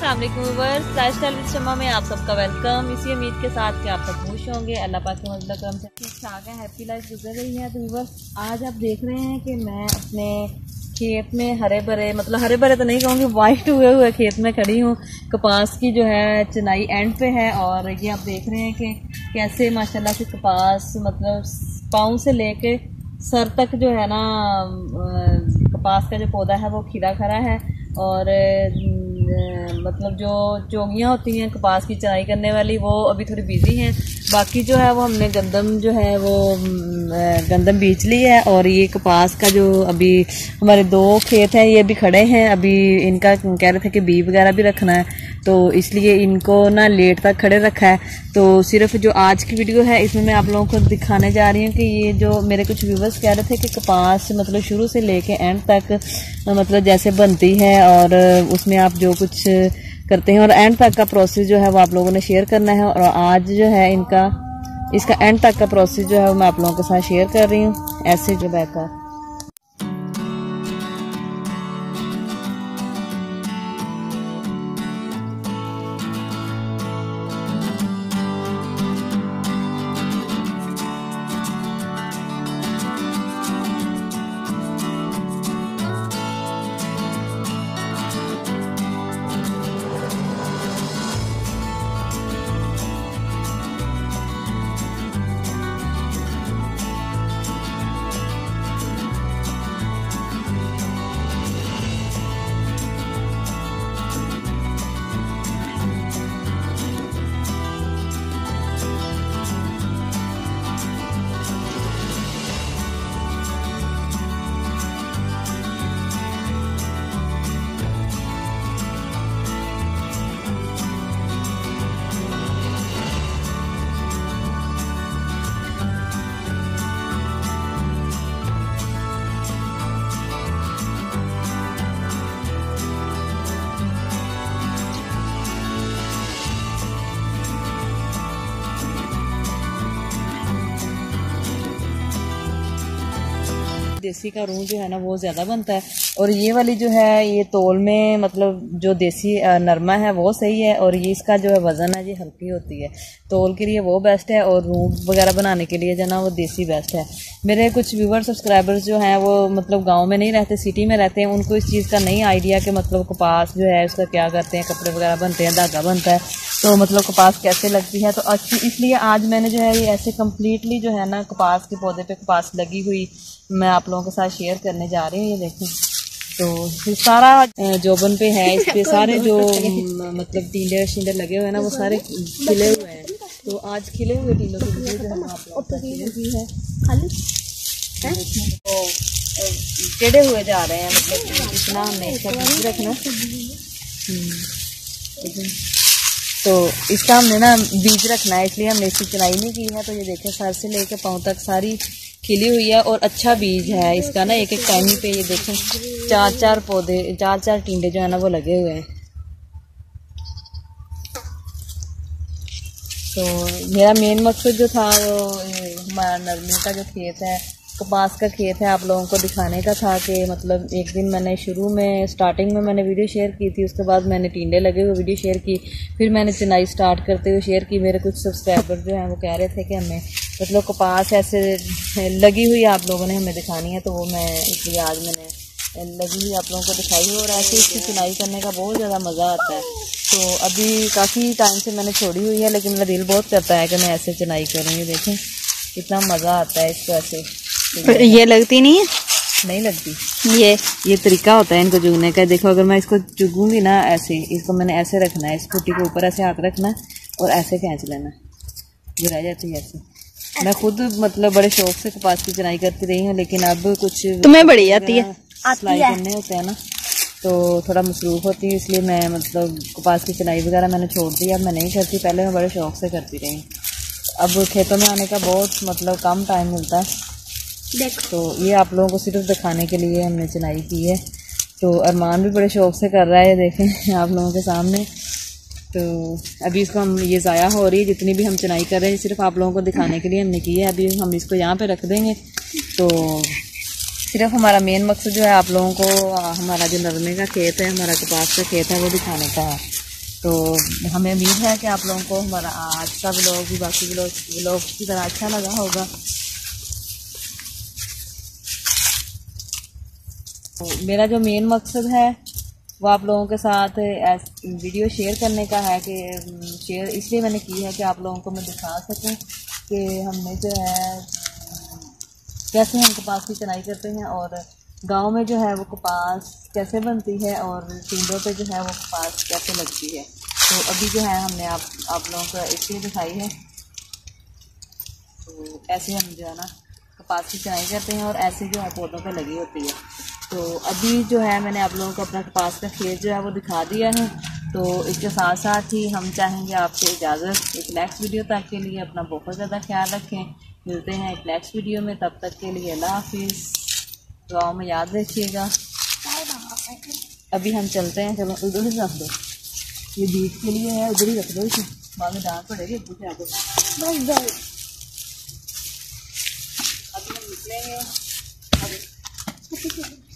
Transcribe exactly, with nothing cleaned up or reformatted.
अस्सलाम वालेकुम viewers, lifestyle with शम्मा में आप सबका वेलकम। इसी उम्मीद के साथ कि आप सब खुश होंगे, अल्लाह पाक के मज़ल करम से ठीक ठाक है, हैप्पी लाइफ गुजर रही है। तो व्यूअर्स, आज आप देख रहे हैं कि मैं अपने खेत में हरे भरे, मतलब हरे भरे तो नहीं कहूँगी, वाइट हुए हुए खेत में खड़ी हूँ। कपास की जो है चुनाई एंड पे है और ये आप देख रहे हैं कि कैसे माशाल्लाह से कपास मतलब पाँव से लेके सर तक जो है ना कपास का जो पौधा है वो खिला खड़ा है। और मतलब जो चोगियाँ होती हैं कपास की चुनाई करने वाली वो अभी थोड़ी बिजी हैं, बाकी जो है वो हमने गंदम जो है वो गंदम बीज ली है। और ये कपास का जो अभी हमारे दो खेत हैं ये भी खड़े हैं, अभी इनका कह रहे थे कि बी वगैरह भी रखना है तो इसलिए इनको ना लेट तक खड़े रखा है। तो सिर्फ जो आज की वीडियो है इसमें मैं आप लोगों को दिखाने जा रही हूँ कि ये जो मेरे कुछ व्यूवर्स कह रहे थे कि कपास मतलब शुरू से लेके एंड तक मतलब जैसे बनती है और उसमें आप जो कुछ करते हैं और एंड तक का प्रोसेस जो है वो आप लोगों ने शेयर करना है। और आज जो है इनका इसका एंड तक का प्रोसेस जो है वो मैं आप लोगों के साथ शेयर कर रही हूँ। ऐसे जो बैका देसी का रूह जो है ना वो ज़्यादा बनता है। और ये वाली जो है ये तोल में मतलब जो देसी नरमा है वो सही है और ये इसका जो है वज़न है ये हल्की होती है, तोल के लिए वो बेस्ट है और रूह वगैरह बनाने के लिए जो ना वो देसी बेस्ट है। मेरे कुछ व्यूवर सब्सक्राइबर्स जो हैं वो मतलब गांव में नहीं रहते, सिटी में रहते हैं, उनको इस चीज़ का नहीं आइडिया कि मतलब कपास जो है उसका क्या करते हैं, कपड़े वगैरह बनते हैं, धागा बनता है, तो मतलब कपास कैसे लगती है। तो अच्छी इसलिए आज मैंने जो है ये ऐसे कम्प्लीटली जो है ना कपास के पौधे पे कपास लगी हुई मैं आप लोगों के साथ शेयर करने जा रही हूँ। ये देखें तो ये सारा जोबन पे है, इस पे सारे जो मतलब टींडे शींडे लगे हुए हैं ना वो सारे खिले हुए हैं। तो आज खिले हुए टीलों के लिए जो है आप लोगों है खाली तो टेढ़े हुए जा रहे हैं, मतलब इतना हमने इसका बीज रखना। तो इसका हमने ना बीज रखना है इसलिए हमने इसकी चुनाई नहीं की है। तो ये देखें सर से लेके पाँव तक सारी खिली हुई है और अच्छा बीज है इसका ना। एक एक टाइम पे ये देखें चार चार पौधे चार चार टिंडे जो है ना वो लगे हुए हैं। तो मेरा मेन मकसद जो था वो हमारा नरमी का जो खेत है कपास का खेत है आप लोगों को दिखाने का था कि मतलब एक दिन मैंने शुरू में स्टार्टिंग में मैंने वीडियो शेयर की थी, उसके बाद मैंने टिंडे लगे हुए वीडियो शेयर की, फिर मैंने चुनाई स्टार्ट करते हुए शेयर की। मेरे कुछ सब्सक्राइबर जो हैं वो कह रहे थे कि हमें मतलब कपास ऐसे लगी हुई आप लोगों ने हमें दिखानी है, तो वो मैं इसलिए आज मैंने लगी हुई आप लोगों को दिखाई है। और ऐसे इसकी चुनाई करने का बहुत ज़्यादा मज़ा आता है। तो अभी काफ़ी टाइम से मैंने छोड़ी हुई है लेकिन मेरा दिल बहुत करता है कि मैं ऐसे चुनाई करूँगी। देखें कितना मज़ा आता है इसको ऐसे। ये लगती नहीं है? नहीं लगती, ये ये तरीका होता है इनको चुगने का। देखो अगर मैं इसको चुगूंगी ना ऐसे, इसको मैंने ऐसे रखना है, इस फुटी के ऊपर ऐसे हाथ रखना है और ऐसे खींच लेना, ये रह जाती है ऐसे। मैं खुद मतलब बड़े शौक से कपास की चुनाई करती रही हूँ लेकिन अब कुछ तुम्हें बड़ी आती है सिलाई करने होते हैं ना तो थोड़ा मसरूफ़ होती है, इसलिए मैं मतलब कपास की चुनाई वगैरह मैंने छोड़ दी। अब मैं नहीं करती, पहले मैं बड़े शौक से करती रही। अब खेतों में आने का बहुत मतलब कम टाइम मिलता है। तो ये आप लोगों को सिर्फ दिखाने के लिए हमने चुनाई की है। तो अरमान भी बड़े शौक से कर रहा है, देखें आप लोगों के सामने। तो अभी इसको हम ये ज़ाया हो रही है जितनी भी हम चुनाई कर रहे हैं सिर्फ आप लोगों को दिखाने के लिए हमने की है। अभी हम इसको यहाँ पे रख देंगे। तो सिर्फ हमारा मेन मकसद जो है आप लोगों को हमारा जो नरमे का खेत है, हमारा कपास का खेत है वो दिखाने का है। तो हमें उम्मीद है कि आप लोगों को हमारा आज का व्लॉग भी बाकी व्लॉग व्लॉग की तरह अच्छा लगा होगा। तो मेरा जो मेन मकसद है वो आप लोगों के साथ वीडियो शेयर करने का है कि शेयर इसलिए मैंने की है कि आप लोगों को मैं दिखा सकूं कि हमने जो है कैसे हम कपास की चनाई करते हैं और गांव में जो है वो कपास कैसे बनती है और टिंडों पे जो है वो कपास कैसे लगती है। तो अभी जो है हमने आप आप लोगों को इसलिए दिखाई है। तो ऐसे हम जो है ना कपास की चनाई करते हैं और ऐसे जो है पौधों पे लगी होती है। तो अभी जो है मैंने आप लोगों को अपना कपास का खेत जो है वो दिखा दिया है। तो इसके साथ साथ ही हम चाहेंगे आपसे इजाज़त एक नेक्स्ट वीडियो तक के लिए अपना बहुत ज़्यादा ख्याल रखें। मिलते हैं एक नेक्स्ट वीडियो में, तब तक के लिए अल्लाह हाफिज़। दुआओं में याद रखिएगा। अभी हम चलते हैं, चलो उधर ही रख दो, ये बीच के लिए है, उधर ही रख दो इसे, बाद में डांट पड़ेगी अभी से आगे। अभी हम निकलेंगे।